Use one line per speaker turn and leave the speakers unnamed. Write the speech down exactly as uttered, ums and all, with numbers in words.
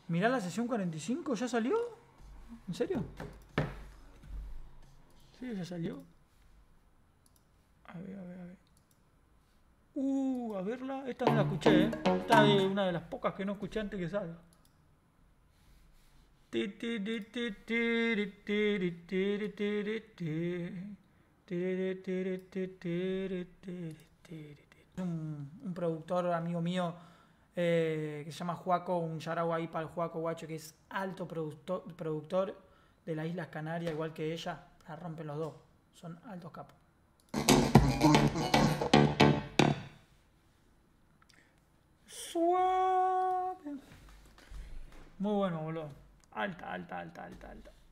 Mirá la sesión cuarenta y cinco, ¿ya salió? ¿En serio? Sí, ya salió. A ver, a ver, a ver. Uh, a verla. Esta no la escuché, ¿eh? Esta es una de las pocas que no escuché antes que salga. Un, un productor amigo mío eh, que se llama Juaco, un yarau ahí para el Juaco Guacho, que es alto productor, productor de las Islas Canarias, igual que ella, la rompen los dos, son altos capos. Suave. Muy bueno, boludo. Alta, alta, alta, alta, alta.